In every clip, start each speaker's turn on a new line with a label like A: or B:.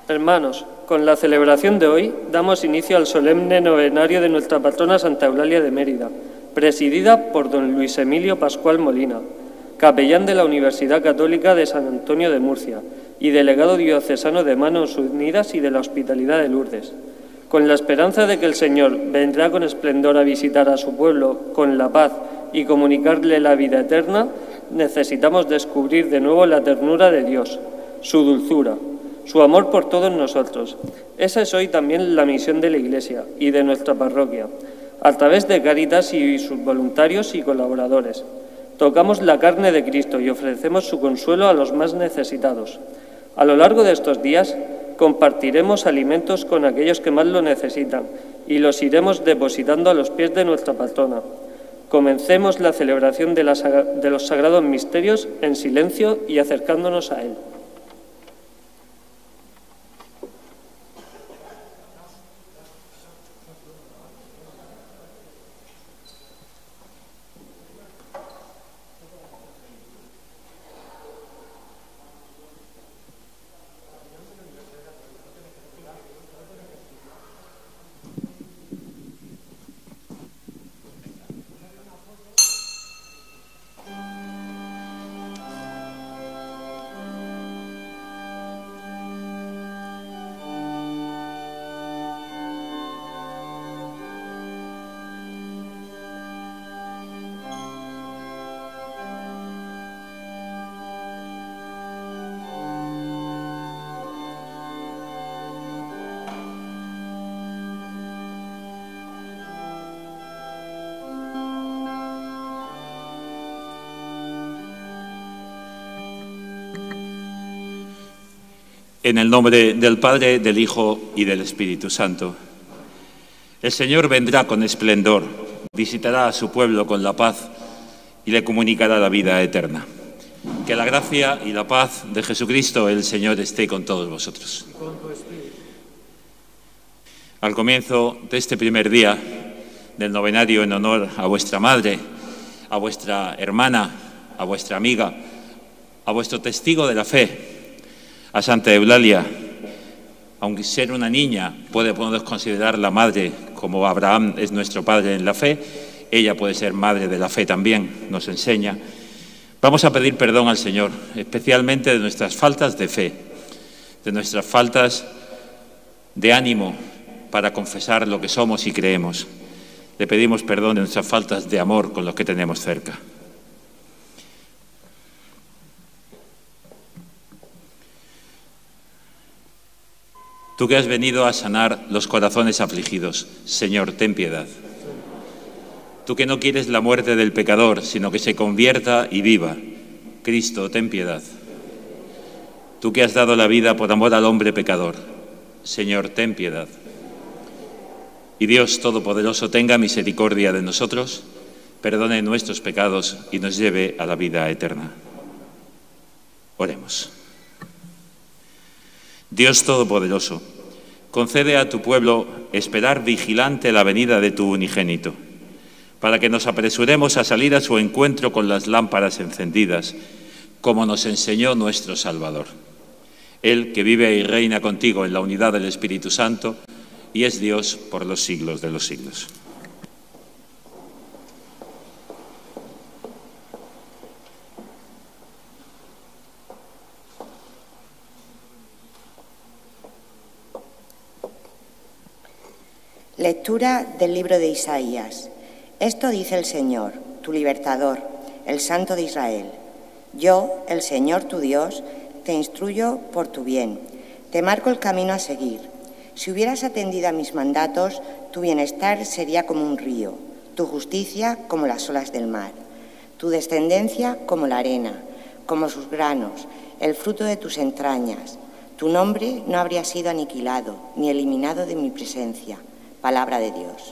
A: Hermanos, con la celebración de hoy damos inicio al solemne novenario de nuestra patrona Santa Eulalia de Mérida, presidida por don Luis Emilio Pascual Molina, capellán de la Universidad Católica de San Antonio de Murcia y delegado diocesano de Manos Unidas y de la Hospitalidad de Lourdes. Con la esperanza de que el Señor vendrá con esplendor a visitar a su pueblo con la paz y comunicarle la vida eterna, necesitamos descubrir de nuevo la ternura de Dios, su dulzura, su amor por todos nosotros. Esa es hoy también la misión de la Iglesia y de nuestra parroquia, a través de Cáritas y sus voluntarios y colaboradores. Tocamos la carne de Cristo y ofrecemos su consuelo a los más necesitados. A lo largo de estos días compartiremos alimentos con aquellos que más lo necesitan y los iremos depositando a los pies de nuestra patrona. Comencemos la celebración de los sagrados misterios en silencio y acercándonos a Él.
B: En el nombre del Padre, del Hijo y del Espíritu Santo. El Señor vendrá con esplendor, visitará a su pueblo con la paz y le comunicará la vida eterna. Que la gracia y la paz de Jesucristo, el Señor, esté con todos vosotros. Al comienzo de este primer día del novenario en honor a vuestra madre, a vuestra hermana, a vuestra amiga, a vuestro testigo de la fe, a Santa Eulalia, aunque ser una niña, podemos considerarla madre, como Abraham es nuestro padre en la fe, ella puede ser madre de la fe también, nos enseña. Vamos a pedir perdón al Señor, especialmente de nuestras faltas de fe, de nuestras faltas de ánimo para confesar lo que somos y creemos. Le pedimos perdón de nuestras faltas de amor con los que tenemos cerca. Tú que has venido a sanar los corazones afligidos, Señor, ten piedad. Tú que no quieres la muerte del pecador, sino que se convierta y viva, Cristo, ten piedad. Tú que has dado la vida por amor al hombre pecador, Señor, ten piedad. Y Dios Todopoderoso tenga misericordia de nosotros, perdone nuestros pecados y nos lleve a la vida eterna. Oremos. Dios Todopoderoso, concede a tu pueblo esperar vigilante la venida de tu unigénito, para que nos apresuremos a salir a su encuentro con las lámparas encendidas, como nos enseñó nuestro Salvador. Él que vive y reina contigo en la unidad del Espíritu Santo y es Dios por los siglos de los siglos.
C: Lectura del libro de Isaías. Esto dice el Señor, tu libertador, el Santo de Israel. Yo, el Señor tu Dios, te instruyo por tu bien, te marco el camino a seguir. Si hubieras atendido a mis mandatos, tu bienestar sería como un río, tu justicia como las olas del mar, tu descendencia como la arena, como sus granos, el fruto de tus entrañas. Tu nombre no habría sido aniquilado ni eliminado de mi presencia. Palabra de Dios.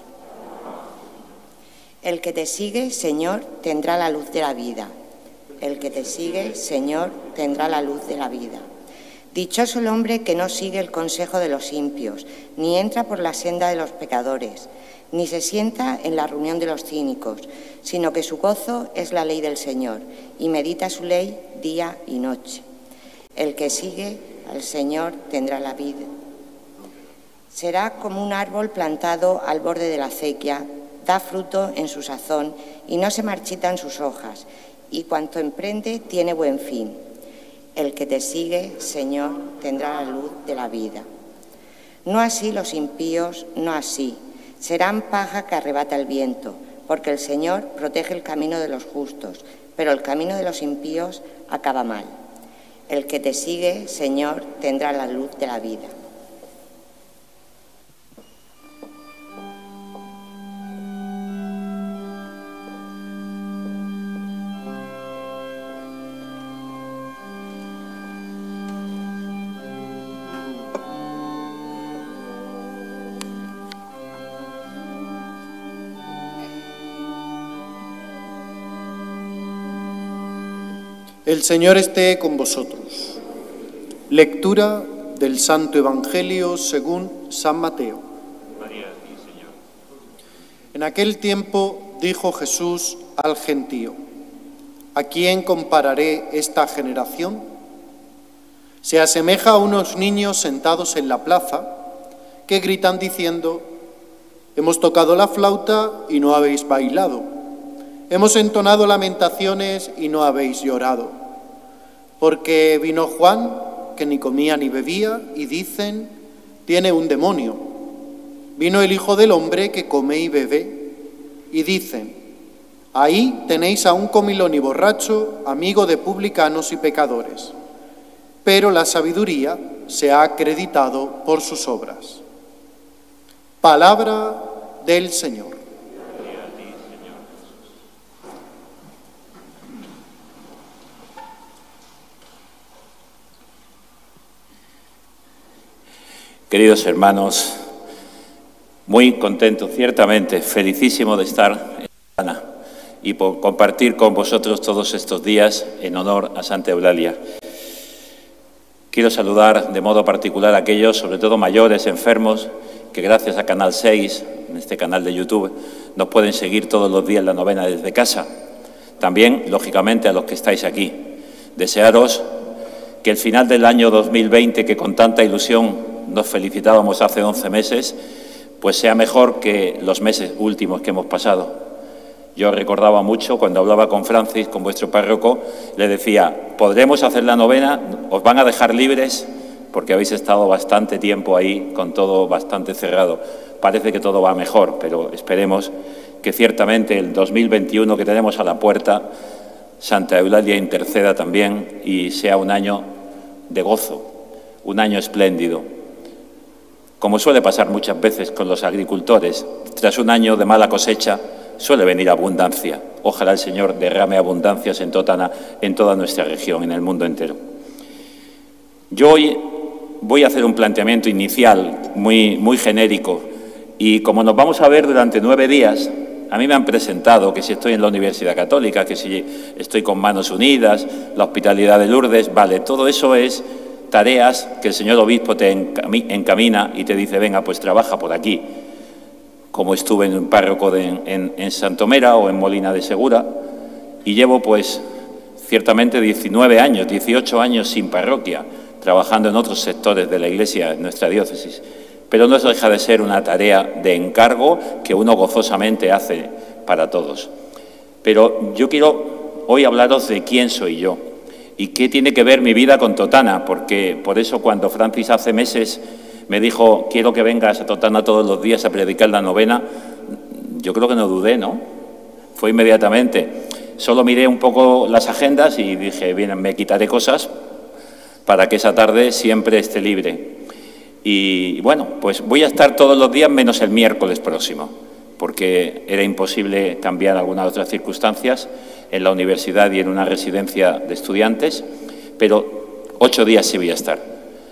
C: El que te sigue, Señor, tendrá la luz de la vida. El que te sigue, Señor, tendrá la luz de la vida. Dichoso el hombre que no sigue el consejo de los impios, ni entra por la senda de los pecadores, ni se sienta en la reunión de los cínicos, sino que su gozo es la ley del Señor, y medita su ley día y noche. El que sigue el Señor tendrá la vida. Será como un árbol plantado al borde de la acequia, da fruto en su sazón y no se marchitan sus hojas, y cuanto emprende tiene buen fin. El que te sigue, Señor, tendrá la luz de la vida. No así los impíos, no así. Serán paja que arrebata el viento, porque el Señor protege el camino de los justos, pero el camino de los impíos acaba mal. El que te sigue, Señor, tendrá la luz de la vida.
D: El Señor esté con vosotros. Lectura del Santo Evangelio según San Mateo.
B: María, sí, Señor.
D: En aquel tiempo dijo Jesús al gentío: ¿a quién compararé esta generación? Se asemeja a unos niños sentados en la plaza que gritan diciendo: hemos tocado la flauta y no habéis bailado. Hemos entonado lamentaciones y no habéis llorado. Porque vino Juan, que ni comía ni bebía, y dicen: tiene un demonio. Vino el Hijo del Hombre, que come y bebe, y dicen: ahí tenéis a un comilón y borracho, amigo de publicanos y pecadores. Pero la sabiduría se ha acreditado por sus obras. Palabra del Señor.
B: Queridos hermanos, muy contento, ciertamente, felicísimo de estar en Totana y por compartir con vosotros todos estos días en honor a Santa Eulalia. Quiero saludar de modo particular a aquellos, sobre todo mayores, enfermos, que gracias a Canal 6, en este canal de YouTube, nos pueden seguir todos los días la novena desde casa. También, lógicamente, a los que estáis aquí. Desearos que el final del año 2020, que con tanta ilusión nos felicitábamos hace 11 meses, pues sea mejor que los meses últimos que hemos pasado. Yo recordaba mucho cuando hablaba con Francis, con vuestro párroco, le decía: ¿podremos hacer la novena? ¿Os van a dejar libres? Porque habéis estado bastante tiempo ahí con todo bastante cerrado. Parece que todo va mejor, pero esperemos que ciertamente el 2021 que tenemos a la puerta, Santa Eulalia interceda también y sea un año de gozo, un año espléndido. Como suele pasar muchas veces con los agricultores, tras un año de mala cosecha suele venir abundancia. Ojalá el Señor derrame abundancias en Totana, en toda nuestra región, en el mundo entero. Yo hoy voy a hacer un planteamiento inicial muy genérico y como nos vamos a ver durante 9 días, a mí me han presentado que si estoy en la Universidad Católica, que si estoy con Manos Unidas, la Hospitalidad de Lourdes, vale, todo eso es tareas que el señor obispo te encamina y te dice: venga, pues trabaja por aquí. Como estuve en un párroco en Santomera o en Molina de Segura, y llevo pues ciertamente 19 años, 18 años sin parroquia, trabajando en otros sectores de la Iglesia en nuestra diócesis. Pero no deja de ser una tarea de encargo que uno gozosamente hace para todos. Pero yo quiero hoy hablaros de quién soy yo. ¿Y qué tiene que ver mi vida con Totana? Porque por eso cuando Francis hace meses me dijo: quiero que vengas a Totana todos los días a predicar la novena, yo creo que no dudé, ¿no? Fue inmediatamente. Solo miré un poco las agendas y dije: bien, me quitaré cosas para que esa tarde siempre esté libre. Y bueno, pues voy a estar todos los días menos el miércoles próximo, porque era imposible cambiar algunas otras circunstancias en la universidad y en una residencia de estudiantes, pero 8 días sí voy a estar.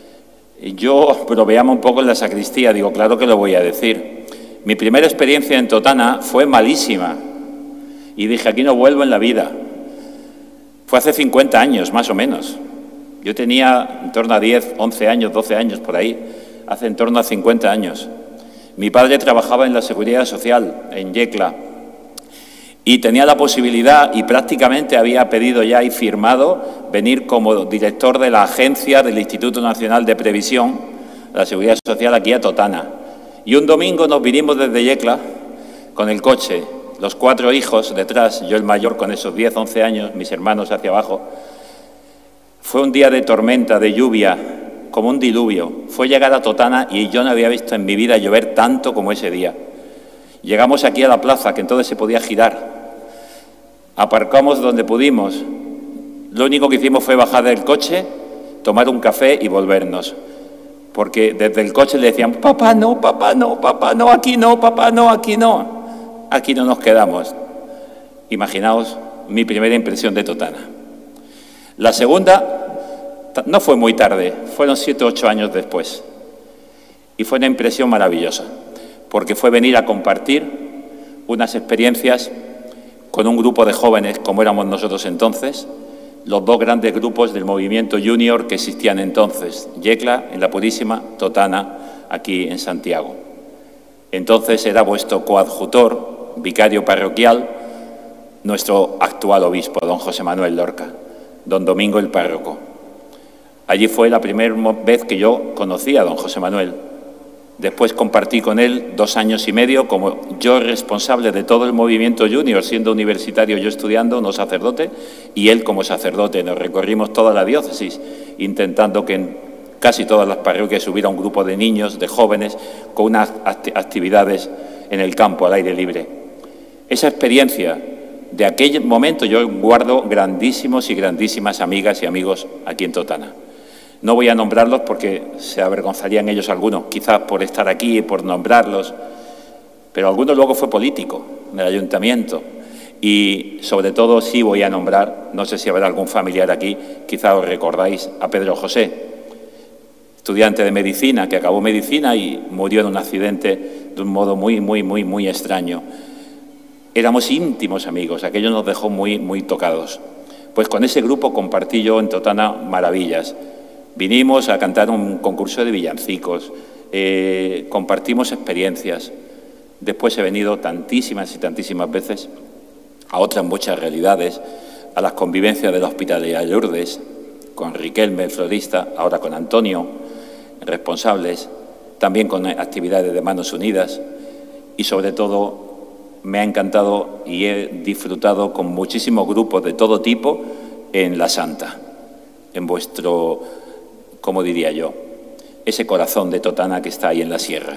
B: Yo bromeaba un poco en la sacristía, digo, claro que lo voy a decir. Mi primera experiencia en Totana fue malísima y dije: aquí no vuelvo en la vida. Fue hace 50 años, más o menos. Yo tenía en torno a 10, 11 años, 12 años por ahí, hace en torno a 50 años. Mi padre trabajaba en la Seguridad Social, en Yecla, y tenía la posibilidad, y prácticamente había pedido ya y firmado, venir como director de la agencia del Instituto Nacional de Previsión de la Seguridad Social aquí a Totana. Y un domingo nos vinimos desde Yecla con el coche, los 4 hijos detrás, yo el mayor con esos 10, 11 años, mis hermanos hacia abajo. Fue un día de tormenta, de lluvia, como un diluvio. Fue llegar a Totana y yo no había visto en mi vida llover tanto como ese día. Llegamos aquí a la plaza, que entonces se podía girar. Aparcamos donde pudimos. Lo único que hicimos fue bajar del coche, tomar un café y volvernos. Porque desde el coche le decían, papá, no, papá, no, papá, no, aquí no, papá, no, aquí no. Aquí no nos quedamos. Imaginaos mi primera impresión de Totana. La segunda no fue muy tarde, fueron 7 o 8 años después. Y fue una impresión maravillosa, porque fue venir a compartir unas experiencias con un grupo de jóvenes, como éramos nosotros entonces, los 2 grandes grupos del movimiento junior que existían entonces, Yecla en la Purísima, Totana aquí en Santiago. Entonces era vuestro coadjutor, vicario parroquial, nuestro actual obispo, don José Manuel Lorca, don Domingo el párroco. Allí fue la primera vez que yo conocí a don José Manuel. Después compartí con él 2 años y medio como yo responsable de todo el movimiento junior, siendo universitario yo estudiando, no sacerdote, y él como sacerdote. Nos recorrimos toda la diócesis intentando que en casi todas las parroquias hubiera un grupo de niños, de jóvenes, con unas actividades en el campo, al aire libre. Esa experiencia de aquel momento yo guardo grandísimos y grandísimas amigas y amigos aquí en Totana. No voy a nombrarlos porque se avergonzarían ellos algunos, quizás por estar aquí y por nombrarlos, pero algunos luego fue político en el ayuntamiento. Y sobre todo sí voy a nombrar, no sé si habrá algún familiar aquí, quizás os recordáis a Pedro José, estudiante de medicina, que acabó medicina y murió en un accidente de un modo muy extraño. Éramos íntimos amigos, aquello nos dejó muy tocados. Pues con ese grupo compartí yo en Totana maravillas. Vinimos a cantar un concurso de villancicos, compartimos experiencias. Después he venido tantísimas y tantísimas veces a otras muchas realidades, a las convivencias de la Hospitalidad de Lourdes, con Riquelme, el florista, ahora con Antonio, responsables, también con actividades de Manos Unidas y sobre todo me ha encantado y he disfrutado con muchísimos grupos de todo tipo en la Santa, en vuestro, ¿cómo diría yo?, ese corazón de Totana que está ahí en la sierra.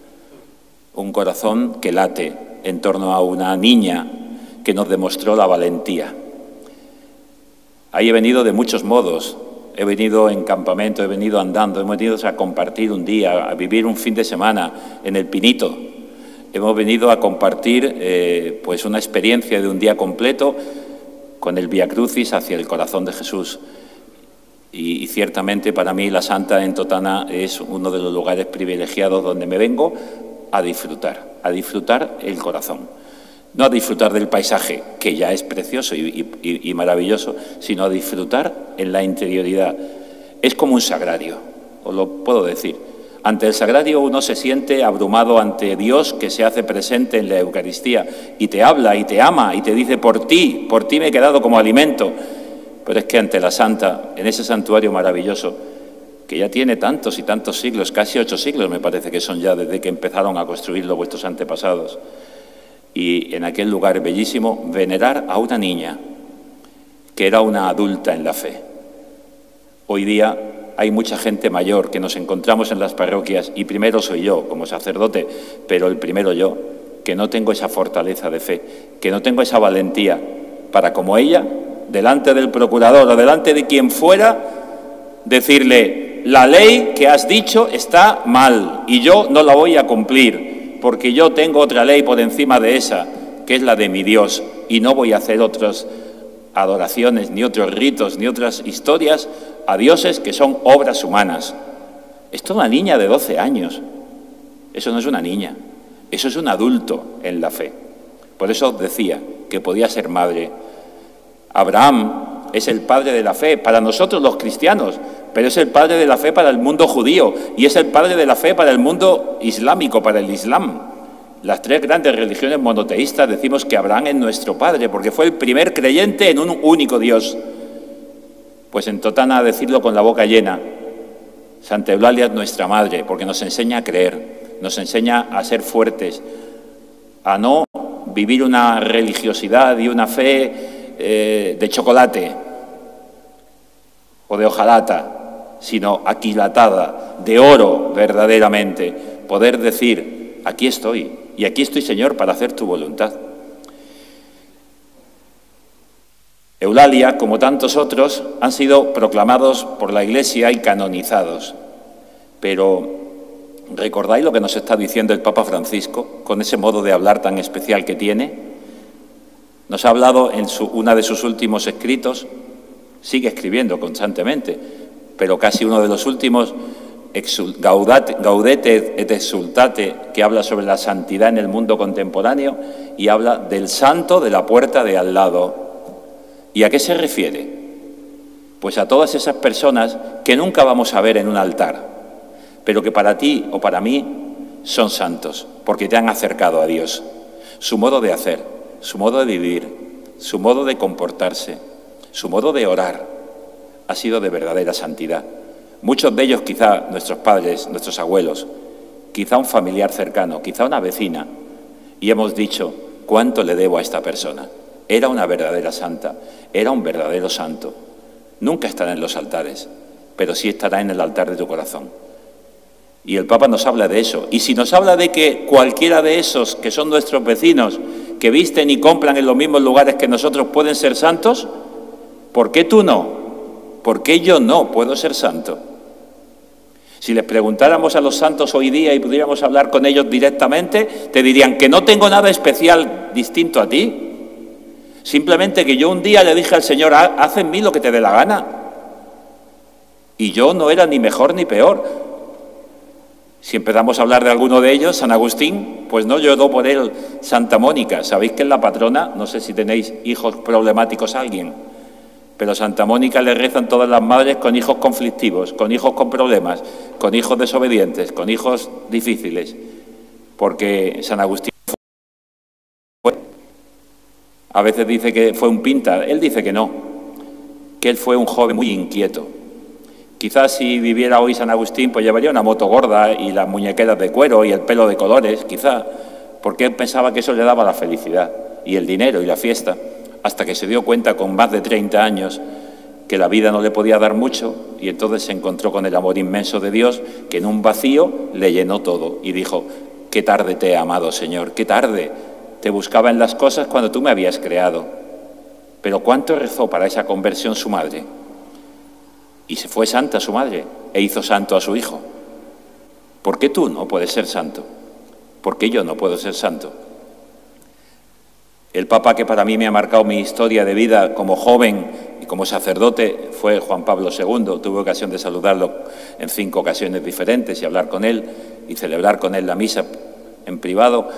B: Un corazón que late en torno a una niña que nos demostró la valentía. Ahí he venido de muchos modos. He venido en campamento, he venido andando, hemos venido a compartir un día, a vivir un fin de semana en el Pinito. Hemos venido a compartir pues una experiencia de un día completo con el Vía Crucis hacia el corazón de Jesús. Y ciertamente para mí la Santa en Totana es uno de los lugares privilegiados donde me vengo a disfrutar el corazón. No a disfrutar del paisaje, que ya es precioso y maravilloso, sino a disfrutar en la interioridad. Es como un sagrario, os lo puedo decir. Ante el sagrario uno se siente abrumado ante Dios que se hace presente en la Eucaristía y te habla y te ama y te dice por ti me he quedado como alimento. Pero es que ante la Santa, en ese santuario maravilloso, que ya tiene tantos y tantos siglos, casi 8 siglos me parece que son ya desde que empezaron a construirlo vuestros antepasados, y en aquel lugar bellísimo, venerar a una niña que era una adulta en la fe. Hoy día hay mucha gente mayor que nos encontramos en las parroquias, y primero soy yo como sacerdote, pero el primero yo, que no tengo esa fortaleza de fe, que no tengo esa valentía para, como ella, delante del procurador o delante de quien fuera, decirle: la ley que has dicho está mal y yo no la voy a cumplir, porque yo tengo otra ley por encima de esa, que es la de mi Dios, y no voy a hacer otras adoraciones, ni otros ritos, ni otras historias a dioses que son obras humanas. Esto es una niña de 12 años. Eso no es una niña, eso es un adulto en la fe. Por eso os decía que podía ser madre. Abraham es el padre de la fe para nosotros los cristianos, pero es el padre de la fe para el mundo judío y es el padre de la fe para el mundo islámico, para el Islam. Las tres grandes religiones monoteístas decimos que Abraham es nuestro padre, porque fue el primer creyente en un único Dios. Pues en Totana, a decirlo con la boca llena, Santa Eulalia es nuestra madre, porque nos enseña a creer, nos enseña a ser fuertes, a no vivir una religiosidad y una fe de chocolate o de hojalata, sino aquilatada, de oro verdaderamente, poder decir, aquí estoy, y aquí estoy, Señor, para hacer tu voluntad. Eulalia, como tantos otros, han sido proclamados por la Iglesia y canonizados. Pero, ¿recordáis lo que nos está diciendo el Papa Francisco, con ese modo de hablar tan especial que tiene? Nos ha hablado en uno de sus últimos escritos, sigue escribiendo constantemente, pero casi uno de los últimos, Gaudete et Exsultate, que habla sobre la santidad en el mundo contemporáneo y habla del santo de la puerta de al lado. ¿Y a qué se refiere? Pues a todas esas personas que nunca vamos a ver en un altar, pero que para ti o para mí son santos, porque te han acercado a Dios. Su modo de hacer, su modo de vivir, su modo de comportarse, su modo de orar, ha sido de verdadera santidad. Muchos de ellos, quizá nuestros padres, nuestros abuelos, quizá un familiar cercano, quizá una vecina, y hemos dicho, ¿cuánto le debo a esta persona? Era una verdadera santa, era un verdadero santo. Nunca estará en los altares, pero sí estará en el altar de tu corazón. Y el Papa nos habla de eso. Y si nos habla de que cualquiera de esos que son nuestros vecinos, que visten y compran en los mismos lugares que nosotros, pueden ser santos, ¿por qué tú no? ¿Por qué yo no puedo ser santo? Si les preguntáramos a los santos hoy día y pudiéramos hablar con ellos directamente, te dirían que no tengo nada especial distinto a ti. Simplemente que yo un día le dije al Señor, haz en mí lo que te dé la gana. Y yo no era ni mejor ni peor. Si empezamos a hablar de alguno de ellos, San Agustín, pues no lloró por él Santa Mónica. Sabéis que es la patrona, no sé si tenéis hijos problemáticos a alguien, pero Santa Mónica le rezan todas las madres con hijos conflictivos, con hijos con problemas, con hijos desobedientes, con hijos difíciles, porque San Agustín a veces dice que fue un pinta, él dice que no, que él fue un joven muy inquieto. Quizás si viviera hoy San Agustín, pues llevaría una moto gorda y las muñequeras de cuero y el pelo de colores, quizá, porque él pensaba que eso le daba la felicidad y el dinero y la fiesta, hasta que se dio cuenta con más de 30 años que la vida no le podía dar mucho, y entonces se encontró con el amor inmenso de Dios, que en un vacío le llenó todo, y dijo, qué tarde te he amado, Señor, qué tarde. Te buscaba en las cosas cuando tú me habías creado. Pero ¿cuánto rezó para esa conversión su madre? Y se fue santa su madre e hizo santo a su hijo. ¿Por qué tú no puedes ser santo? ¿Por qué yo no puedo ser santo? El Papa que para mí me ha marcado mi historia de vida como joven y como sacerdote fue Juan Pablo II. Tuve ocasión de saludarlo en 5 ocasiones diferentes y hablar con él y celebrar con él la misa en privado.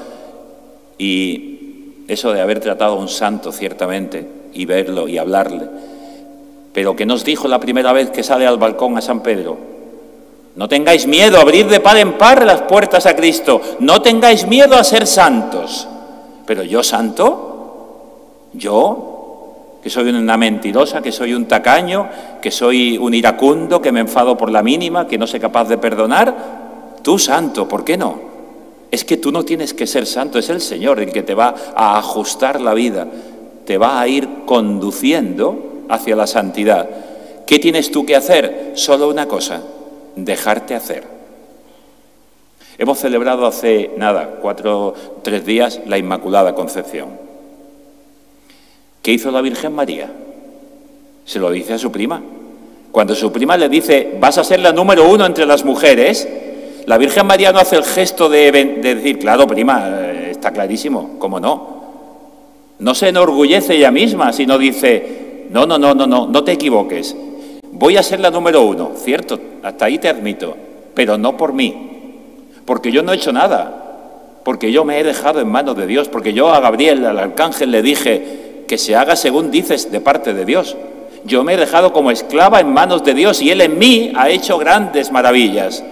B: Y eso de haber tratado a un santo, ciertamente, y verlo y hablarle. Pero ¿qué nos dijo la primera vez que sale al balcón a San Pedro? No tengáis miedo, abrid de par en par las puertas a Cristo. No tengáis miedo a ser santos. Pero yo, santo, yo, que soy una mentirosa, que soy un tacaño, que soy un iracundo, que me enfado por la mínima, que no soy capaz de perdonar, tú, santo, ¿por qué no? Es que tú no tienes que ser santo, es el Señor el que te va a ajustar la vida, te va a ir conduciendo hacia la santidad. ¿Qué tienes tú que hacer? Solo una cosa, dejarte hacer. Hemos celebrado hace, 3 días, la Inmaculada Concepción. ¿Qué hizo la Virgen María? Se lo dice a su prima. Cuando su prima le dice, vas a ser la número 1 entre las mujeres, la Virgen María no hace el gesto de decir, claro, prima, está clarísimo, ¿cómo no? No se enorgullece ella misma, sino dice, no te equivoques. Voy a ser la número 1, cierto, hasta ahí te admito, pero no por mí, porque yo no he hecho nada, porque yo me he dejado en manos de Dios, porque yo a Gabriel, al arcángel, le dije que se haga según dices de parte de Dios. Yo me he dejado como esclava en manos de Dios y Él en mí ha hecho grandes maravillas.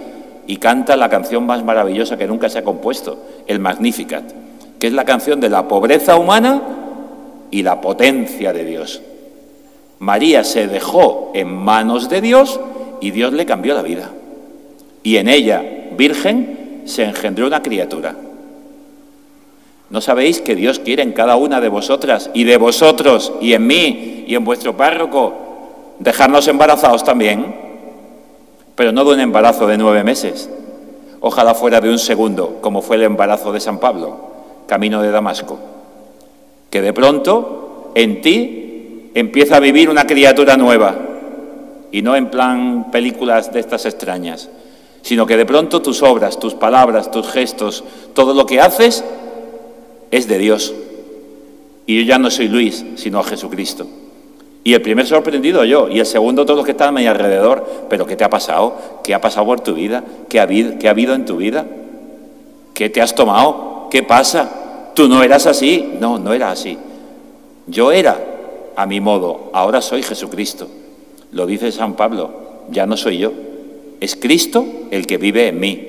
B: y canta la canción más maravillosa que nunca se ha compuesto, el Magnificat, que es la canción de la pobreza humana y la potencia de Dios. María se dejó en manos de Dios y Dios le cambió la vida. Y en ella, virgen, se engendró una criatura. ¿No sabéis que Dios quiere en cada una de vosotras y de vosotros y en mí y en vuestro párroco dejarnos embarazados también? Pero no de un embarazo de 9 meses. Ojalá fuera de un segundo, como fue el embarazo de San Pablo, camino de Damasco. Que de pronto en ti empieza a vivir una criatura nueva. Y no en plan películas de estas extrañas, sino que de pronto tus obras, tus palabras, tus gestos, todo lo que haces es de Dios. Y yo ya no soy Luis, sino Jesucristo. Y el primer sorprendido yo, y el segundo todos los que están a mi alrededor. ¿Pero qué te ha pasado? ¿Qué ha pasado por tu vida? ¿Qué ha habido en tu vida? ¿Qué te has tomado? ¿Qué pasa? Tú no eras así. No, no era así. Yo era a mi modo, ahora soy Jesucristo. Lo dice San Pablo, ya no soy yo, es Cristo el que vive en mí.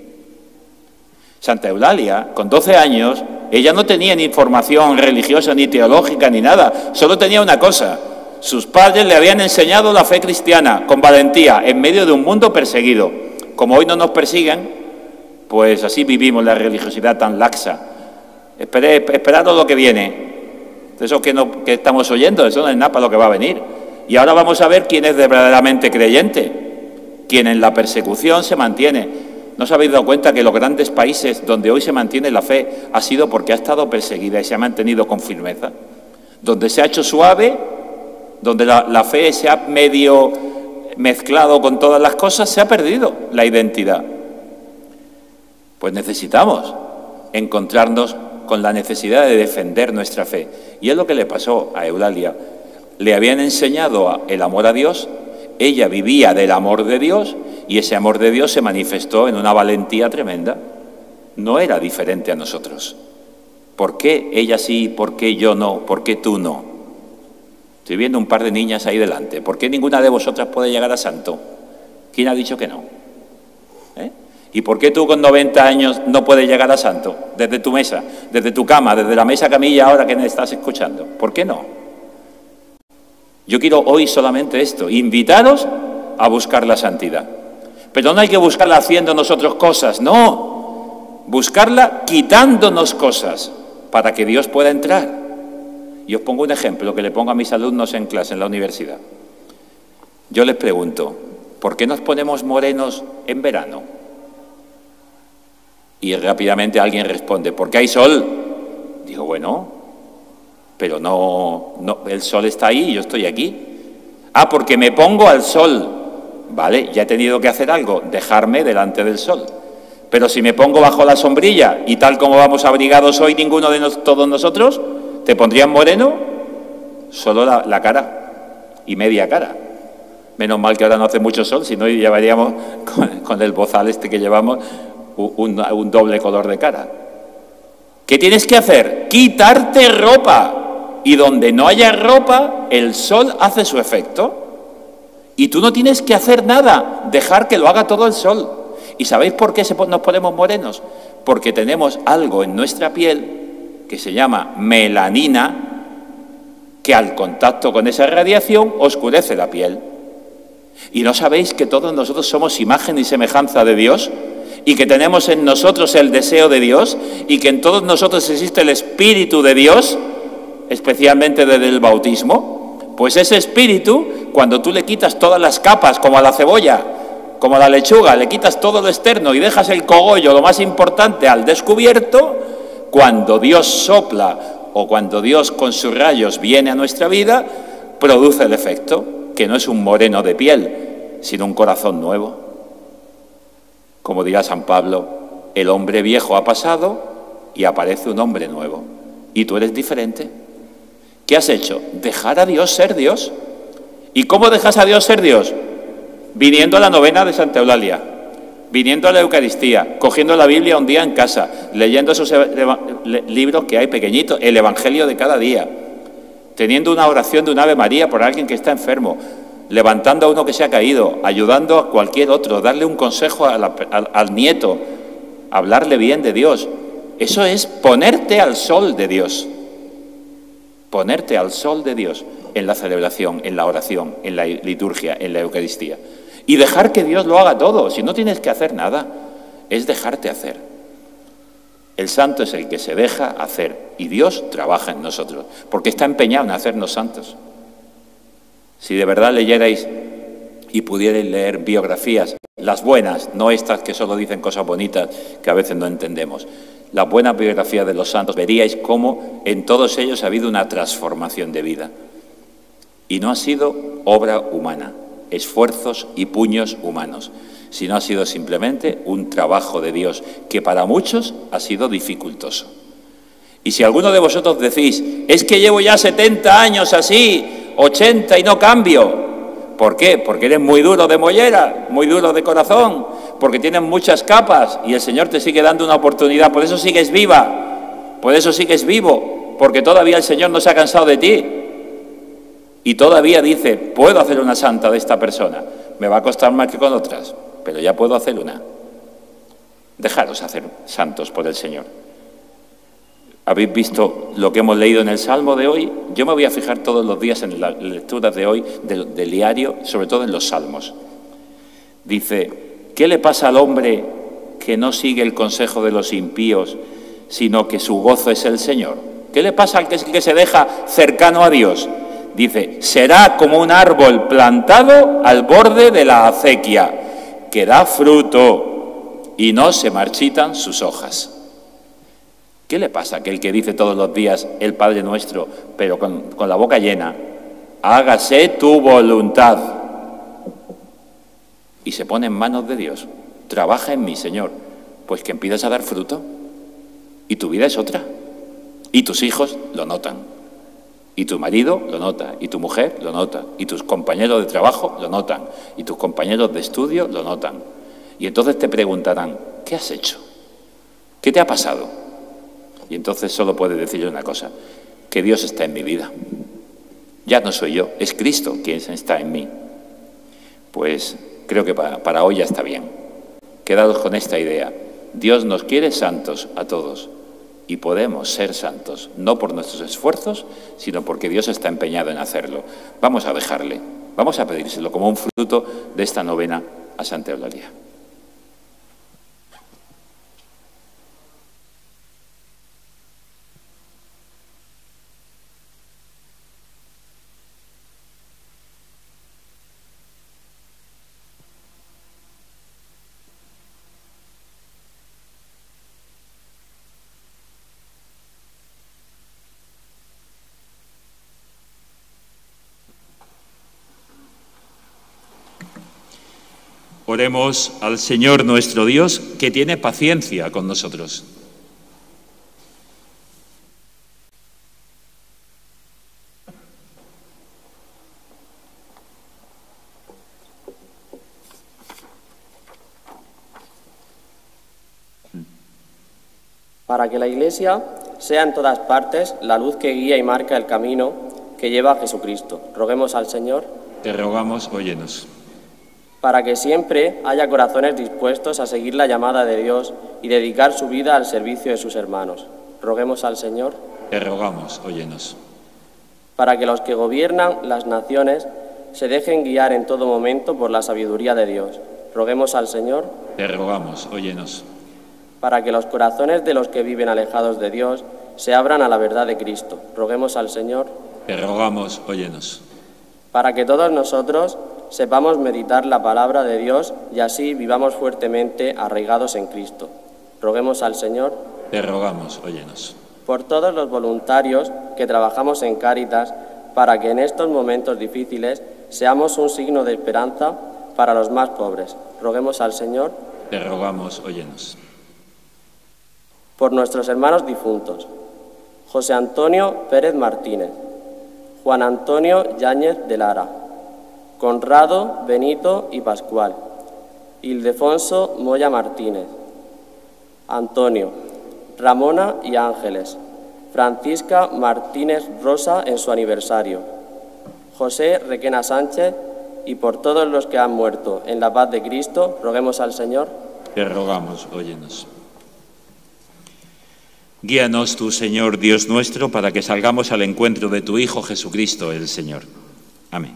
B: Santa Eulalia, con 12 años, ella no tenía ni formación religiosa, ni teológica, ni nada, solo tenía una cosa: sus padres le habían enseñado la fe cristiana con valentía en medio de un mundo perseguido. Como hoy no nos persiguen, pues así vivimos la religiosidad tan laxa. Esperad lo que viene. Eso que estamos oyendo, eso no es nada para lo que va a venir. Y ahora vamos a ver quién es verdaderamente creyente, quién en la persecución se mantiene. ¿No os habéis dado cuenta que los grandes países donde hoy se mantiene la fe ha sido porque ha estado perseguida y se ha mantenido con firmeza? Donde se ha hecho suave, donde la fe se ha medio mezclado con todas las cosas, se ha perdido la identidad. Pues necesitamos encontrarnos con la necesidad de defender nuestra fe. Y es lo que le pasó a Eulalia. Le habían enseñado el amor a Dios, ella vivía del amor de Dios y ese amor de Dios se manifestó en una valentía tremenda. No era diferente a nosotros. ¿Por qué ella sí, por qué yo no, por qué tú no? Estoy viendo un par de niñas ahí delante. ¿Por qué ninguna de vosotras puede llegar a santo? ¿Quién ha dicho que no? ¿Y por qué tú con 90 años no puedes llegar a santo? Desde tu mesa, desde tu cama, desde la mesa camilla ahora que me estás escuchando. ¿Por qué no? Yo quiero hoy solamente esto, invitaros a buscar la santidad. Pero no hay que buscarla haciendo nosotros cosas, no. Buscarla quitándonos cosas para que Dios pueda entrar. Y os pongo un ejemplo que le pongo a mis alumnos en clase, en la universidad. Yo les pregunto, ¿por qué nos ponemos morenos en verano? Y rápidamente alguien responde, porque hay sol. Digo, bueno, pero no, el sol está ahí y yo estoy aquí. Ah, porque me pongo al sol. Vale, ya he tenido que hacer algo, dejarme delante del sol. Pero si me pongo bajo la sombrilla y tal como vamos abrigados hoy, ninguno de todos nosotros, ¿te pondrían moreno? Solo la cara y media cara. Menos mal que ahora no hace mucho sol, si no llevaríamos con el bozal este que llevamos un doble color de cara. ¿Qué tienes que hacer? Quitarte ropa. Y donde no haya ropa, el sol hace su efecto. Y tú no tienes que hacer nada, dejar que lo haga todo el sol. ¿Y sabéis por qué nos ponemos morenos? Porque tenemos algo en nuestra piel que se llama melanina, que al contacto con esa radiación oscurece la piel. ¿Y no sabéis que todos nosotros somos imagen y semejanza de Dios? Y que tenemos en nosotros el deseo de Dios, y que en todos nosotros existe el Espíritu de Dios, especialmente desde el bautismo. Pues ese espíritu, cuando tú le quitas todas las capas, como a la cebolla, como a la lechuga, le quitas todo lo externo y dejas el cogollo, lo más importante, al descubierto, cuando Dios sopla o cuando Dios con sus rayos viene a nuestra vida, produce el efecto, que no es un moreno de piel, sino un corazón nuevo. Como dirá San Pablo, el hombre viejo ha pasado y aparece un hombre nuevo. Y tú eres diferente. ¿Qué has hecho? Dejar a Dios ser Dios. ¿Y cómo dejas a Dios ser Dios? Viniendo a la novena de Santa Eulalia, viniendo a la Eucaristía, cogiendo la Biblia un día en casa, leyendo esos libros que hay pequeñitos, el Evangelio de cada día, teniendo una oración de un Ave María por alguien que está enfermo, levantando a uno que se ha caído, ayudando a cualquier otro, darle un consejo al nieto, hablarle bien de Dios. Eso es ponerte al sol de Dios. Ponerte al sol de Dios en la celebración, en la oración, en la liturgia, en la Eucaristía. Y dejar que Dios lo haga todo. Si no tienes que hacer nada, es dejarte hacer. El santo es el que se deja hacer y Dios trabaja en nosotros, porque está empeñado en hacernos santos. Si de verdad leyerais y pudierais leer biografías, las buenas, no estas que solo dicen cosas bonitas que a veces no entendemos, las buenas biografías de los santos, veríais cómo en todos ellos ha habido una transformación de vida. Y no ha sido obra humana, esfuerzos y puños humanos, sino ha sido simplemente un trabajo de Dios que para muchos ha sido dificultoso. Y si alguno de vosotros decís, es que llevo ya 70 años así, 80 y no cambio, ¿por qué? Porque eres muy duro de mollera, muy duro de corazón, porque tienes muchas capas y el Señor te sigue dando una oportunidad, por eso sigues viva, por eso sigues vivo, porque todavía el Señor no se ha cansado de ti. Y todavía dice, puedo hacer una santa de esta persona, me va a costar más que con otras, pero ya puedo hacer una. Dejaros hacer santos por el Señor. ¿Habéis visto lo que hemos leído en el Salmo de hoy? Yo me voy a fijar todos los días en las lecturas de hoy, del diario, sobre todo en los Salmos. Dice, ¿qué le pasa al hombre que no sigue el consejo de los impíos, sino que su gozo es el Señor? ¿Qué le pasa al que se deja cercano a Dios? Dice, será como un árbol plantado al borde de la acequia, que da fruto y no se marchitan sus hojas. ¿Qué le pasa a aquel que dice todos los días el Padre Nuestro, pero con la boca llena, hágase tu voluntad? Y se pone en manos de Dios, trabaja en mí, Señor, pues que empiezas a dar fruto y tu vida es otra. Y tus hijos lo notan, y tu marido lo nota, y tu mujer lo nota, y tus compañeros de trabajo lo notan, y tus compañeros de estudio lo notan. Y entonces te preguntarán, ¿qué has hecho? ¿Qué te ha pasado? Y entonces solo puedes decirle una cosa, que Dios está en mi vida. Ya no soy yo, es Cristo quien está en mí. Pues creo que para hoy ya está bien. Quedaos con esta idea. Dios nos quiere santos a todos y podemos ser santos, no por nuestros esfuerzos, sino porque Dios está empeñado en hacerlo. Vamos a dejarle, vamos a pedírselo como un fruto de esta novena a Santa Eulalia. Oremos al Señor nuestro Dios, que tiene paciencia con nosotros.
E: Para que la Iglesia sea en todas partes la luz que guía y marca el camino que lleva a Jesucristo. Roguemos al Señor.
B: Te rogamos, óyenos.
E: Para que siempre haya corazones dispuestos a seguir la llamada de Dios y dedicar su vida al servicio de sus hermanos. Roguemos al Señor.
B: Te rogamos, óyenos.
E: Para que los que gobiernan las naciones se dejen guiar en todo momento por la sabiduría de Dios. Roguemos al Señor.
B: Te rogamos, óyenos.
E: Para que los corazones de los que viven alejados de Dios se abran a la verdad de Cristo. Roguemos al Señor.
B: Te rogamos, óyenos.
E: Para que todos nosotros sepamos meditar la palabra de Dios y así vivamos fuertemente arraigados en Cristo. Roguemos al Señor.
B: Te rogamos, óyenos.
E: Por todos los voluntarios que trabajamos en Cáritas, para que en estos momentos difíciles seamos un signo de esperanza para los más pobres. Roguemos al Señor.
B: Te rogamos, óyenos.
E: Por nuestros hermanos difuntos, José Antonio Pérez Martínez, Juan Antonio Yáñez de Lara, Conrado, Benito y Pascual, Ildefonso Moya Martínez, Antonio, Ramona y Ángeles, Francisca Martínez Rosa en su aniversario, José Requena Sánchez y por todos los que han muerto en la paz de Cristo, roguemos al Señor.
B: Te rogamos, óyenos. Guíanos tú, Señor Dios nuestro, para que salgamos al encuentro de tu Hijo Jesucristo, el Señor. Amén.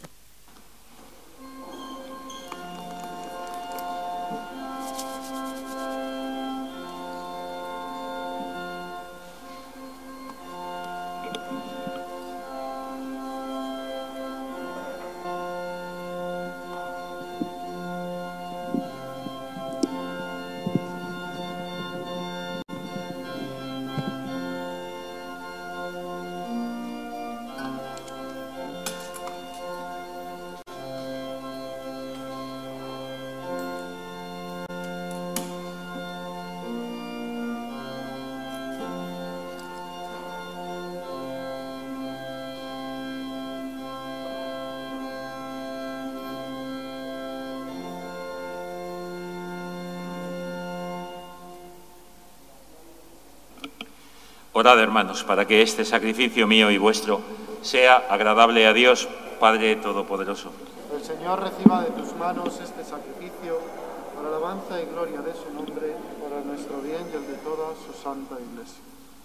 B: Orad, hermanos, para que este sacrificio mío y vuestro sea agradable a Dios, Padre Todopoderoso.
D: El Señor reciba de tus manos este sacrificio para alabanza y gloria de su nombre, para nuestro bien y el de toda su santa Iglesia.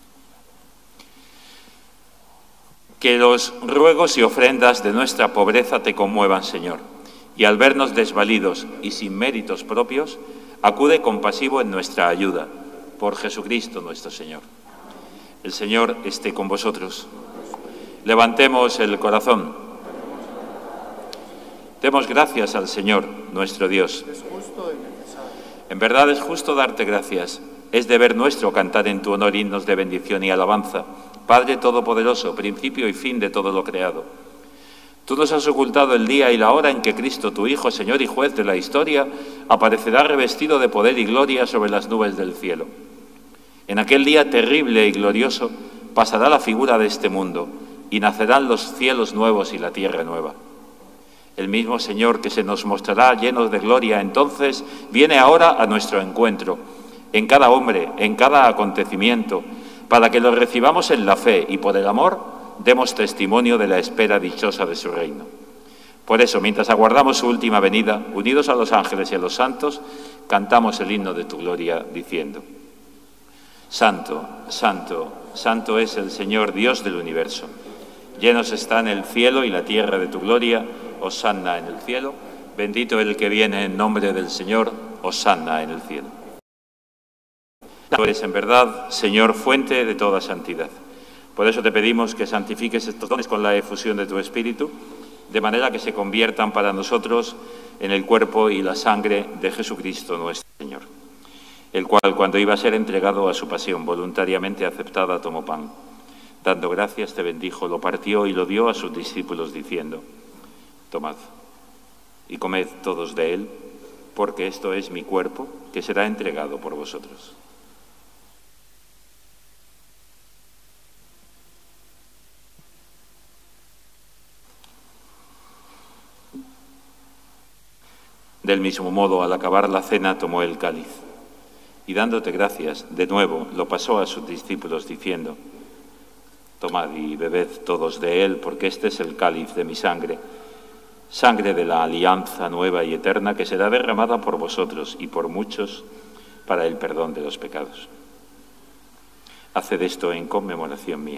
B: Que los ruegos y ofrendas de nuestra pobreza te conmuevan, Señor, y al vernos desvalidos y sin méritos propios, acude compasivo en nuestra ayuda, por Jesucristo nuestro Señor. El Señor esté con vosotros. Levantemos el corazón. Demos gracias al Señor, nuestro Dios.
D: Es justo y necesario.
B: En verdad es justo darte gracias. Es deber nuestro cantar en tu honor himnos de bendición y alabanza. Padre Todopoderoso, principio y fin de todo lo creado. Tú nos has ocultado el día y la hora en que Cristo, tu Hijo, Señor y Juez de la historia, aparecerá revestido de poder y gloria sobre las nubes del cielo. En aquel día terrible y glorioso pasará la figura de este mundo y nacerán los cielos nuevos y la tierra nueva. El mismo Señor que se nos mostrará lleno de gloria entonces viene ahora a nuestro encuentro, en cada hombre, en cada acontecimiento, para que lo recibamos en la fe y por el amor demos testimonio de la espera dichosa de su reino. Por eso, mientras aguardamos su última venida, unidos a los ángeles y a los santos, cantamos el himno de tu gloria diciendo: Santo, santo, santo es el Señor Dios del universo. Llenos están el cielo y la tierra de tu gloria. Hosanna en el cielo. Bendito el que viene en nombre del Señor. Hosanna en el cielo. Tú eres en verdad, Señor, fuente de toda santidad. Por eso te pedimos que santifiques estos dones con la efusión de tu Espíritu, de manera que se conviertan para nosotros en el cuerpo y la sangre de Jesucristo nuestro Señor, el cual, cuando iba a ser entregado a su pasión voluntariamente aceptada, tomó pan. Dando gracias, te bendijo, lo partió y lo dio a sus discípulos, diciendo: Tomad y comed todos de él, porque esto es mi cuerpo, que será entregado por vosotros. Del mismo modo, al acabar la cena, tomó el cáliz y, dándote gracias, de nuevo lo pasó a sus discípulos, diciendo: Tomad y bebed todos de él, porque este es el cáliz de mi sangre, sangre de la alianza nueva y eterna, que será derramada por vosotros y por muchos para el perdón de los pecados. Haced esto en conmemoración mía.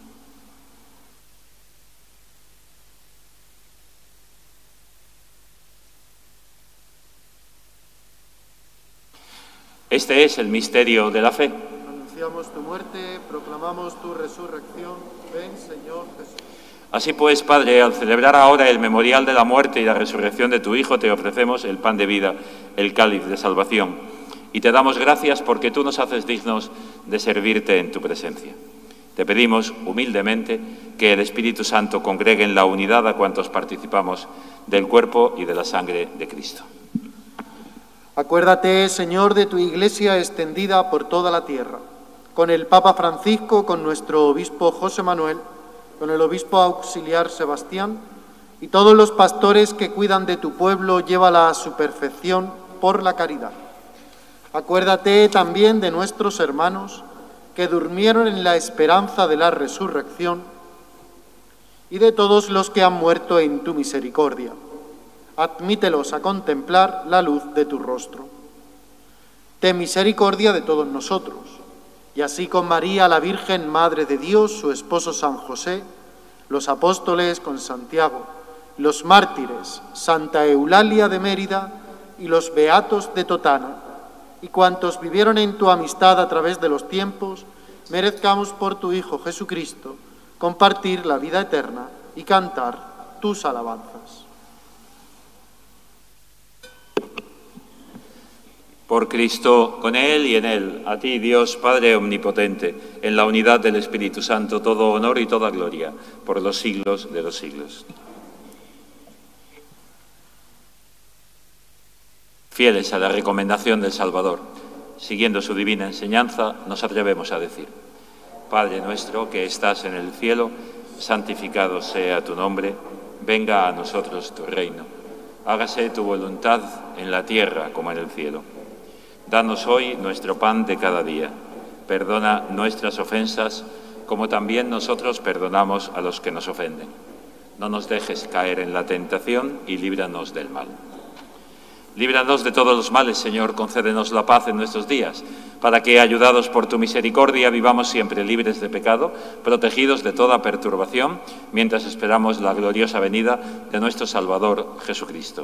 B: Este es el misterio de la fe.
D: Anunciamos tu muerte, proclamamos tu resurrección. Ven, Señor Jesús.
B: Así pues, Padre, al celebrar ahora el memorial de la muerte y la resurrección de tu Hijo, te ofrecemos el pan de vida, el cáliz de salvación, y te damos gracias porque tú nos haces dignos de servirte en tu presencia. Te pedimos humildemente que el Espíritu Santo congregue en la unidad a cuantos participamos del cuerpo y de la sangre de Cristo.
D: Acuérdate, Señor, de tu Iglesia extendida por toda la tierra, con el Papa Francisco, con nuestro obispo José Manuel, con el obispo auxiliar Sebastián y todos los pastores que cuidan de tu pueblo, llévala a su perfección por la caridad. Acuérdate también de nuestros hermanos que durmieron en la esperanza de la resurrección y de todos los que han muerto en tu misericordia. admítelos a contemplar la luz de tu rostro. Ten misericordia de todos nosotros, y así con María, la Virgen Madre de Dios, su esposo San José, los apóstoles con Santiago, los mártires, Santa Eulalia de Mérida y los beatos de Totana, y cuantos vivieron en tu amistad a través de los tiempos, merezcamos por tu Hijo Jesucristo compartir la vida eterna y cantar tus alabanzas.
B: Por Cristo, con Él y en Él, a ti, Dios Padre Omnipotente, en la unidad del Espíritu Santo, todo honor y toda gloria, por los siglos de los siglos. Fieles a la recomendación del Salvador, siguiendo su divina enseñanza, nos atrevemos a decir: Padre nuestro que estás en el cielo, santificado sea tu nombre, venga a nosotros tu reino. Hágase tu voluntad en la tierra como en el cielo. Danos hoy nuestro pan de cada día. Perdona nuestras ofensas, como también nosotros perdonamos a los que nos ofenden. No nos dejes caer en la tentación y líbranos del mal. Líbranos de todos los males, Señor, concédenos la paz en nuestros días, para que, ayudados por tu misericordia, vivamos siempre libres de pecado, protegidos de toda perturbación, mientras esperamos la gloriosa venida de nuestro Salvador Jesucristo.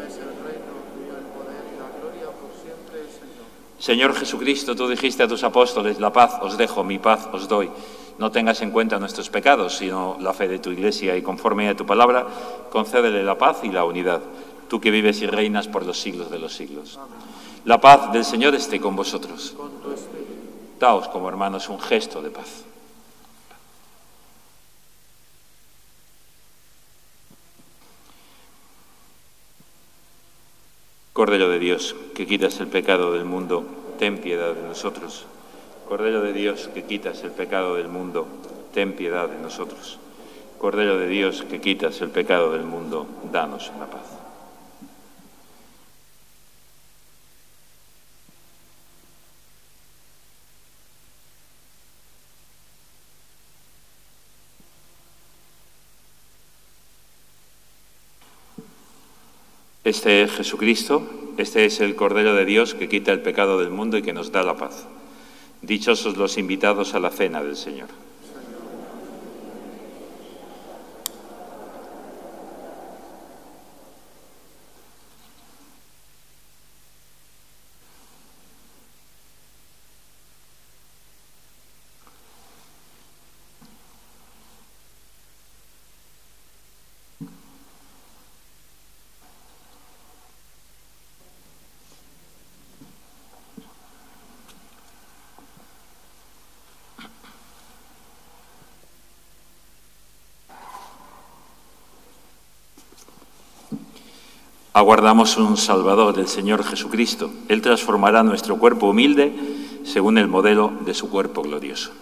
B: Señor Jesucristo, tú dijiste a tus apóstoles: la paz os dejo, mi paz os doy. No tengas en cuenta nuestros pecados, sino la fe de tu Iglesia, y conforme a tu palabra, concédele la paz y la unidad, tú que vives y reinas por los siglos de los siglos. La paz del Señor esté con vosotros. Daos como hermanos un gesto de paz. Cordero de Dios, que quitas el pecado del mundo, ten piedad de nosotros. Cordero de Dios, que quitas el pecado del mundo, ten piedad de nosotros. Cordero de Dios, que quitas el pecado del mundo, danos la paz. Este es Jesucristo, este es el Cordero de Dios que quita el pecado del mundo y que nos da la paz. Dichosos los invitados a la cena del Señor. Aguardamos un Salvador, el Señor Jesucristo. Él transformará nuestro cuerpo humilde según el modelo de su cuerpo glorioso.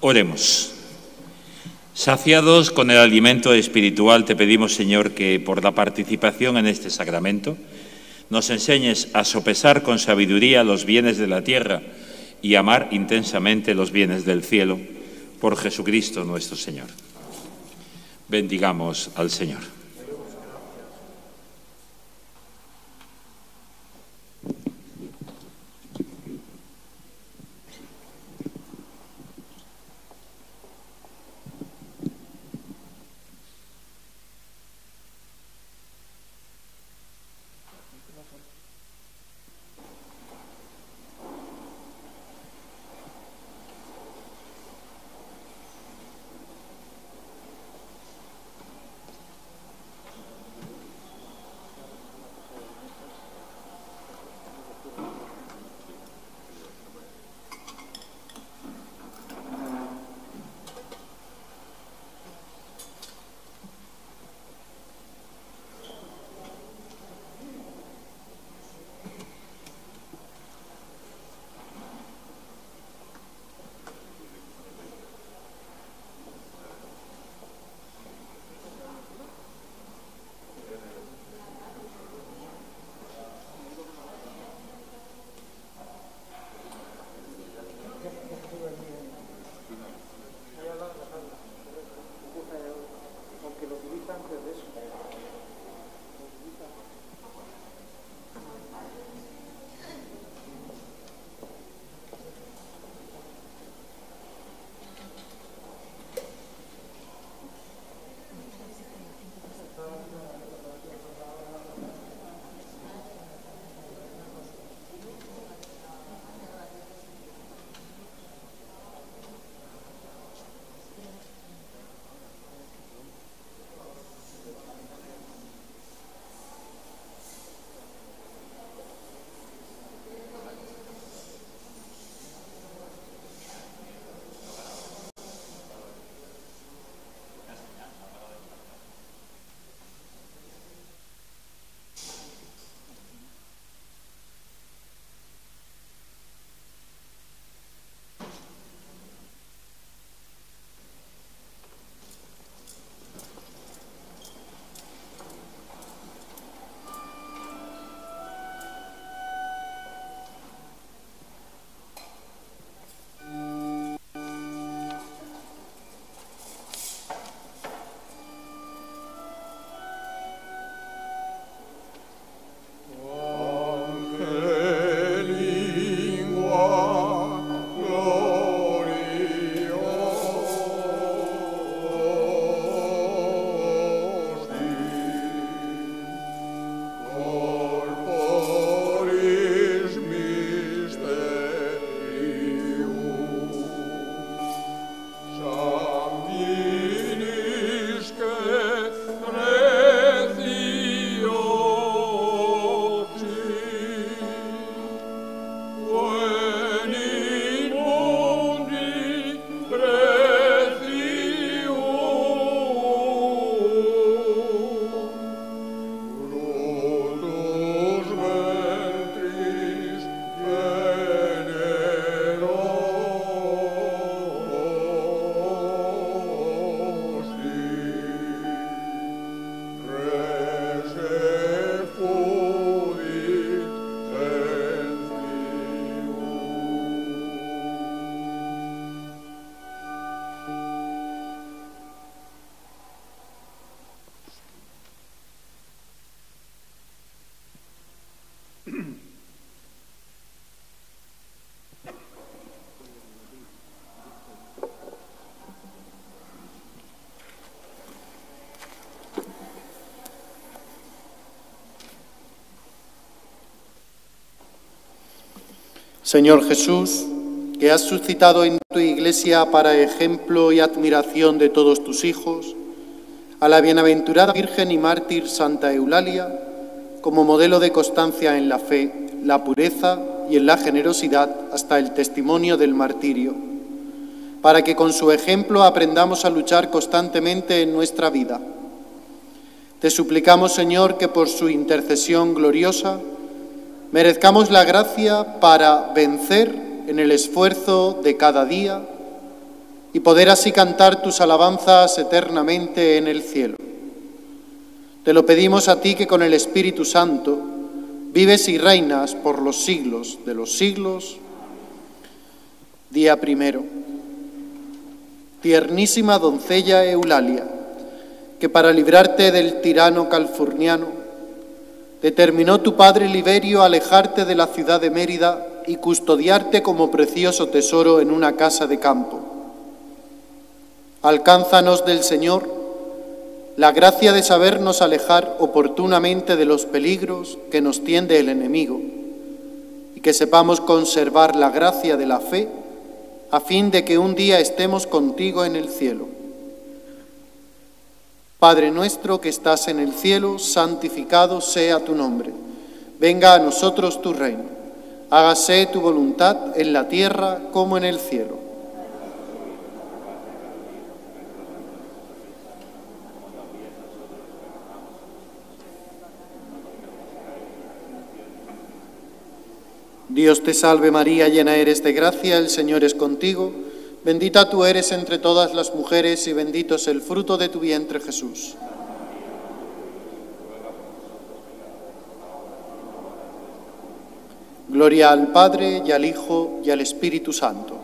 B: Oremos. Saciados con el alimento espiritual, te pedimos, Señor, que por la participación en este sacramento nos enseñes a sopesar con sabiduría los bienes de la tierra y amar intensamente los bienes del cielo, por Jesucristo nuestro Señor. Bendigamos al Señor.
D: Señor Jesús, que has suscitado en tu Iglesia para ejemplo y admiración de todos tus hijos, a la bienaventurada Virgen y mártir Santa Eulalia, como modelo de constancia en la fe, la pureza y en la generosidad hasta el testimonio del martirio, para que con su ejemplo aprendamos a luchar constantemente en nuestra vida. Te suplicamos, Señor, que por su intercesión gloriosa merezcamos la gracia para vencer en el esfuerzo de cada día y poder así cantar tus alabanzas eternamente en el cielo. Te lo pedimos a ti que con el Espíritu Santo vives y reinas por los siglos de los siglos. Día primero. Tiernísima doncella Eulalia, que para librarte del tirano calfurniano, determinó tu padre Liberio alejarte de la ciudad de Mérida y custodiarte como precioso tesoro en una casa de campo. Alcánzanos del Señor la gracia de sabernos alejar oportunamente de los peligros que nos tiende el enemigo y que sepamos conservar la gracia de la fe a fin de que un día estemos contigo en el cielo. Padre nuestro que estás en el cielo, santificado sea tu nombre. Venga a nosotros tu reino. Hágase tu voluntad en la tierra como en el cielo. Dios te salve María, llena eres de gracia, el Señor es contigo. Bendita tú eres entre todas las mujeres y bendito es el fruto de tu vientre, Jesús. Gloria al Padre, y al Hijo, y al Espíritu Santo.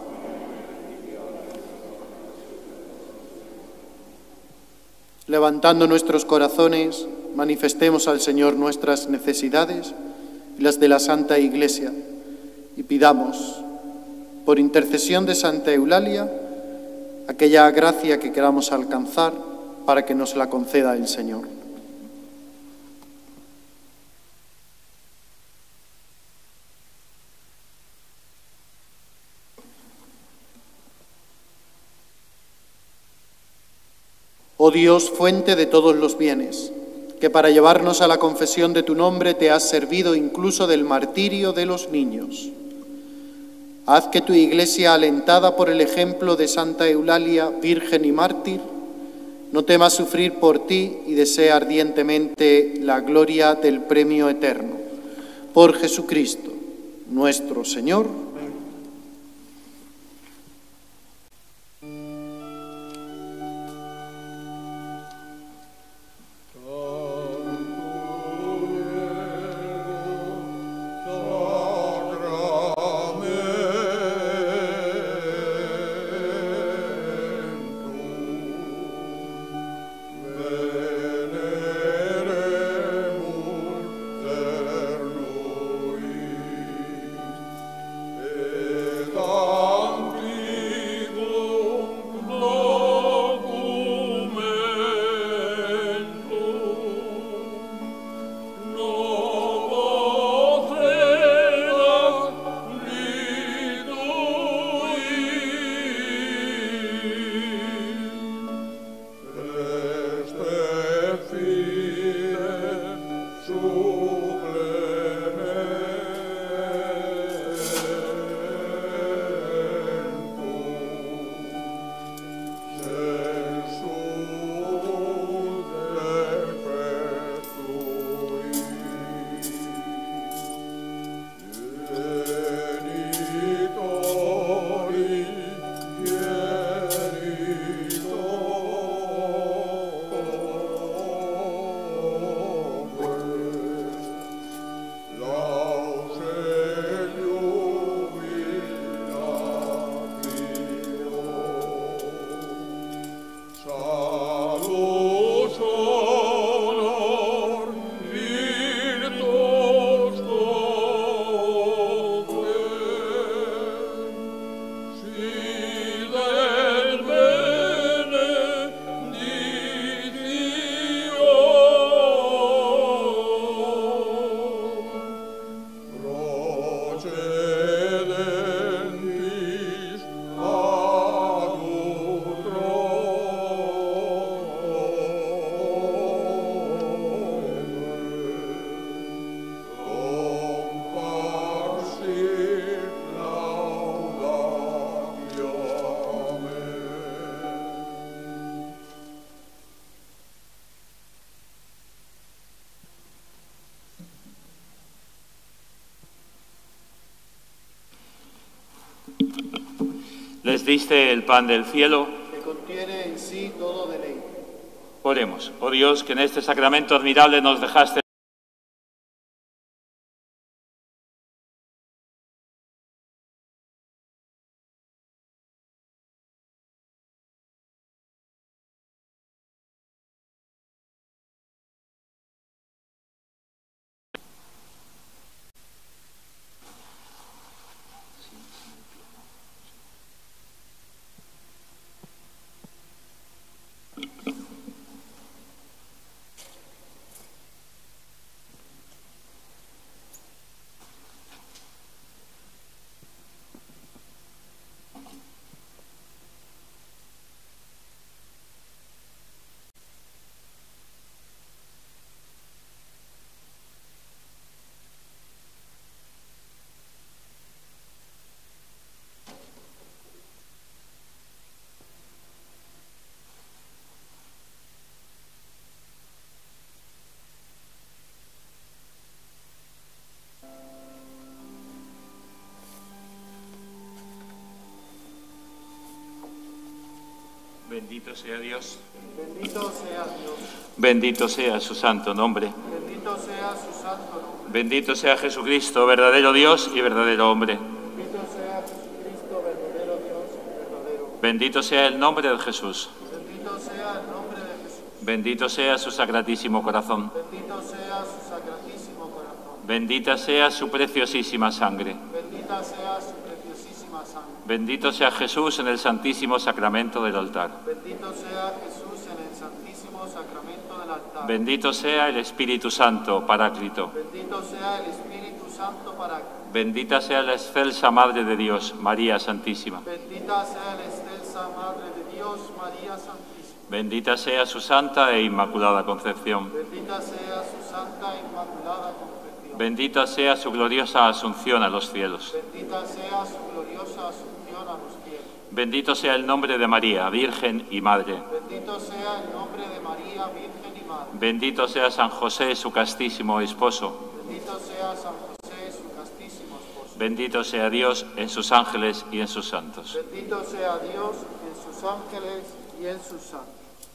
D: Levantando nuestros corazones, manifestemos al Señor nuestras necesidades y las de la Santa Iglesia, y pidamos, por intercesión de Santa Eulalia, aquella gracia que queramos alcanzar para que nos la conceda el Señor. Oh Dios, fuente de todos los bienes, que para llevarnos a la confesión de tu nombre te has servido incluso del martirio de los niños. Haz que tu Iglesia, alentada por el ejemplo de Santa Eulalia, virgen y mártir, no tema sufrir por ti y desea ardientemente la gloria del premio eterno. Por Jesucristo, nuestro Señor.
B: Les diste el pan del cielo.
D: que contiene en sí todo deleite.
B: Oremos. Oh Dios, que en este sacramento admirable nos dejaste Bendito sea Dios.
D: Bendito sea Dios.
B: Bendito sea su santo nombre.
D: Bendito sea su santo nombre.
B: Bendito sea Jesucristo, verdadero Dios y verdadero hombre.
D: Bendito sea Jesucristo, verdadero Dios y verdadero hombre.
B: Bendito sea el nombre de Jesús.
D: Bendito sea el nombre de Jesús.
B: Bendito sea su sacratísimo corazón.
D: Bendito sea su sacratísimo corazón.
B: Bendita sea su preciosísima sangre.
D: Bendita sea su preciosísima sangre.
B: Bendito sea Jesús en el santísimo sacramento del altar.
D: Bendito sea Jesús en el santísimo sacramento del altar.
B: Bendito sea el Espíritu Santo, Paráclito.
D: Bendito sea el Espíritu Santo para
B: Bendita sea la excelsa Madre de Dios, María Santísima.
D: Bendita sea la excelsa Madre de Dios, María Santísima.
B: Bendita sea su santa e inmaculada concepción.
D: Bendita sea su santa e inmaculada concepción.
B: Bendita sea su gloriosa asunción a los cielos.
D: Bendita sea su gloriosa asunción a los cielos.
B: Bendito sea el nombre de María, Virgen y Madre.
D: Bendito sea el nombre de María, Virgen y Madre.
B: Bendito sea San José, su castísimo esposo.
D: Bendito sea San José, su castísimo esposo.
B: Bendito sea Dios en sus ángeles y en sus santos.
D: Bendito sea Dios en sus ángeles y en sus santos.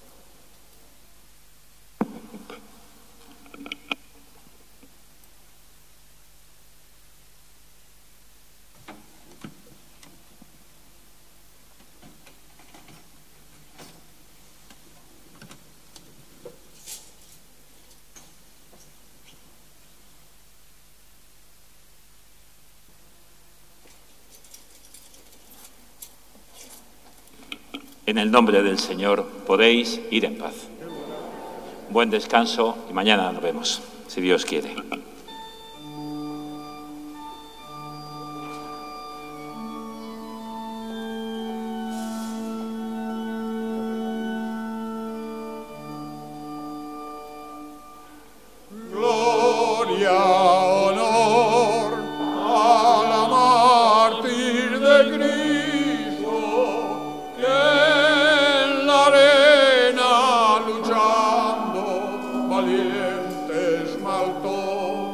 B: En el nombre del Señor podéis ir en paz. Buen descanso y mañana nos vemos, si Dios quiere.
F: Gloria, honor a la mártir de Cristo, que en la arena luchando valiente esmaltó.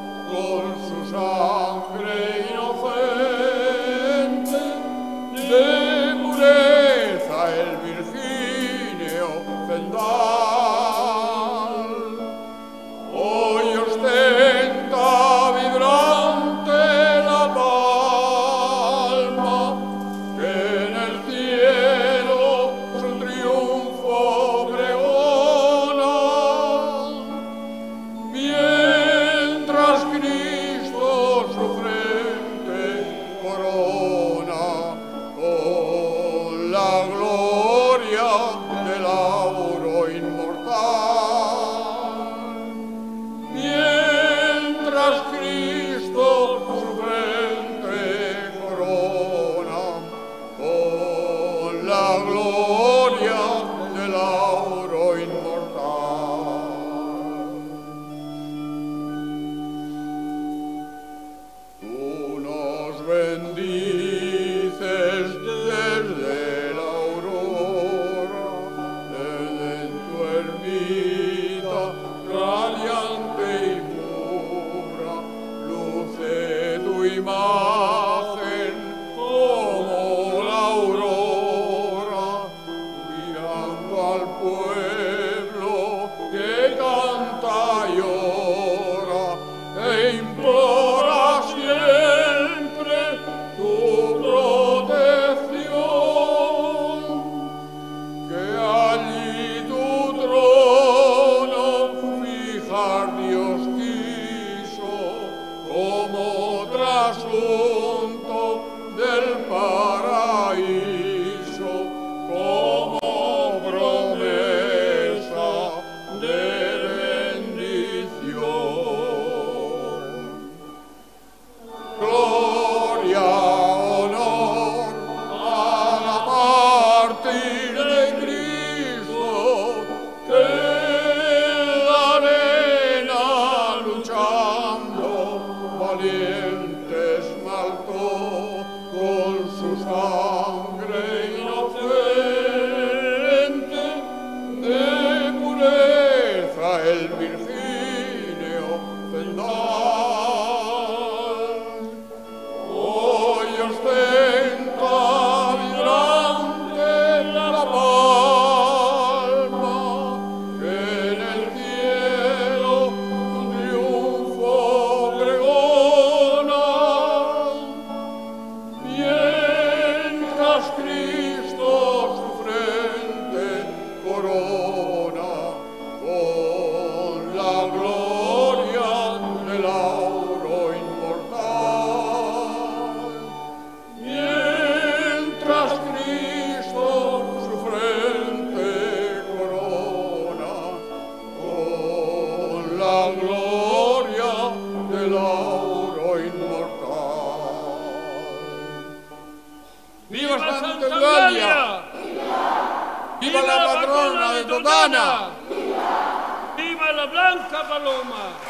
F: el Virginio cendal. Hoy ostenta vibrante la palma, que en el cielo su triunfo pregona, mientras Cristo su frente corona con la gloria del auro inmortal. Mientras Cristo su frente corona con la gloria del auro inmortal. ¡Viva Santa Eulalia! ¡Viva la patrona de Totana!
G: ¡Viva la Blanca Paloma!